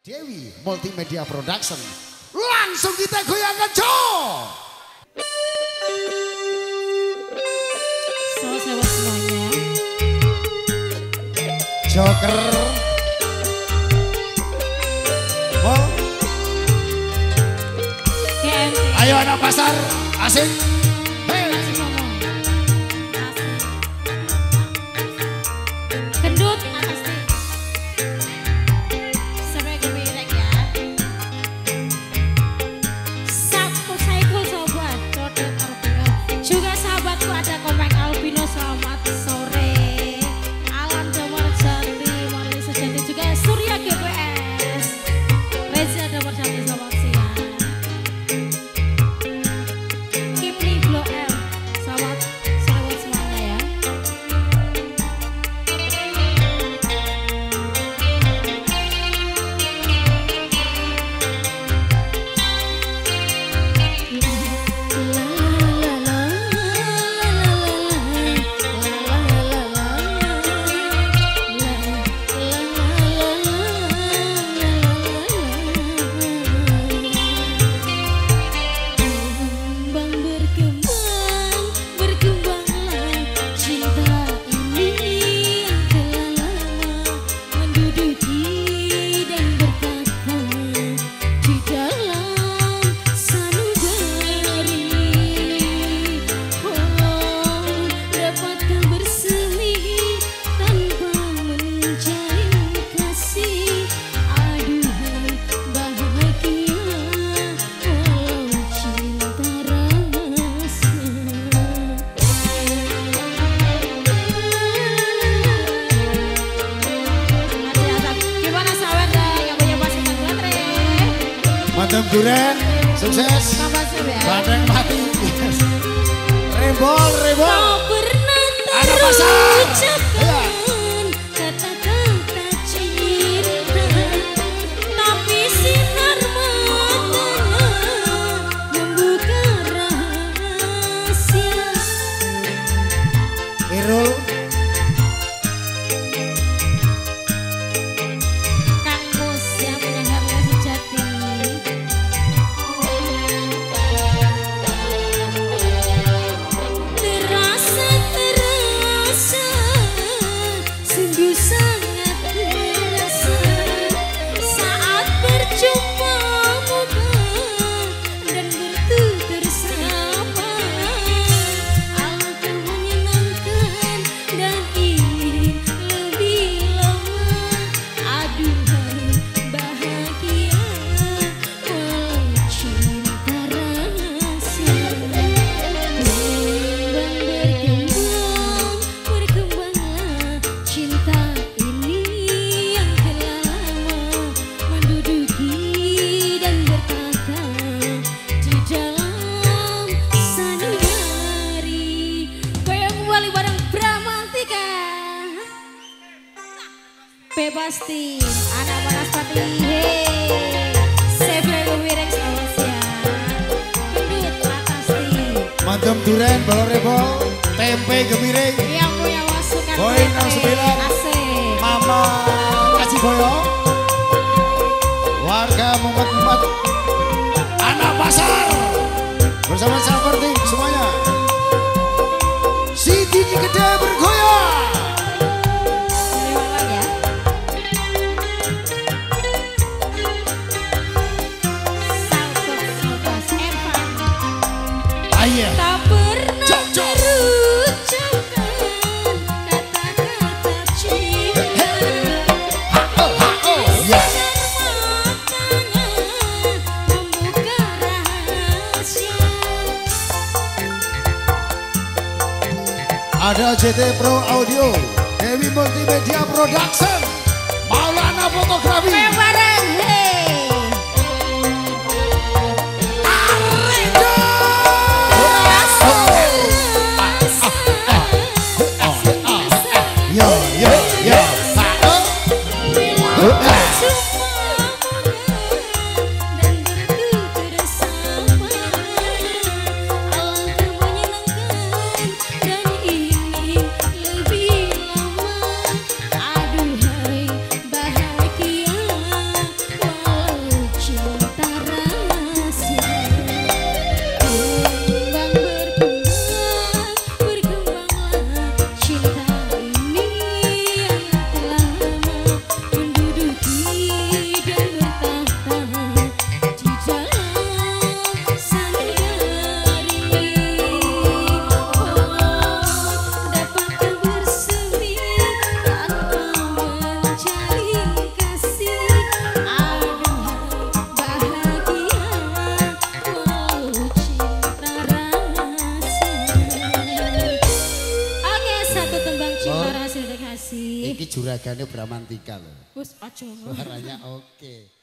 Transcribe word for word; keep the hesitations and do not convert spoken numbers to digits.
Dewi Multimedia Production. Langsung kita goyangkan cow. Selamat selamat semuanya. Joker. Oh. G M T. Ayo anak pasar, asik. Hey. Masih ngomong. Gendut pasti. Sampai gemerek ya. Sabtu Saiful sobat, Codot Albino. Juga sahabatku ada Komeng Albino, selamat sore. Alam Damar Jati, Marli Sejati, juga Surya G P S. Reza Damar Jati, selamat siang. Kipli Blok M, selamat selamat semuanya ya. Berkembang, berkembanglah cinta ini yang telah lama menduduki dan bertahta di dalam sanubari. Oh, dapatkah bersemi tanpa menjalin kasih? Aduhai bahagia walau cinta rahasia. Gimana sahabat yang punya pasukan baterai? Mantap Duren, sukses. Kapan sih ya? Bandeng mati. Rebol, rebol. Kau pernah Anak pasar. terucapkan kata-kata cinta, tapi sinar matanya membuka rahasia. Irul, Kang Mus yang punya Harley sejati. Terasa, terasa, sungguh sangat terasa saat berjumpa muka dan bertutur sapa. Alangkah menyenangkan dan ingin lebih lama. Aduhai bahagia walau cinta rahasia. Berkembang, berkembanglah cinta ini yang telah lama menduduki dan bertahta di dalam sanubari. Goyang kembali bareng Bramantika. Bebasti, anak panas pati, hey. Sevre Gubirek, selamat siang. Gendut Pratasti. mantap Duren, balon rebol, tempe gemiring, Yang punya pasukan Boy baterai. enam sembilan. Asik. Mama kasih boyo, warga Muhammad Muhammad, anak pasar, bersama seperti semuanya. Si Didi Gede bergoyang. Terima ya. Saltos Saltos Evan. Ayo. Tak pernah Cok, cok. terucapkan kata-kata cinta, Oh, oh, ya. sinar matanya membuka rahasia. Ada C T Pro Audio, Dewi Multimedia Production, Maulana Fotografi. Bareng, hey. Arindo. Yo yo yo. Dan bertutur sapa. Alangkah menyenangkan dan ingin lebih lama. Aduhai bahagia juragane Bramantika loh. Wes aja. Suaranya oke.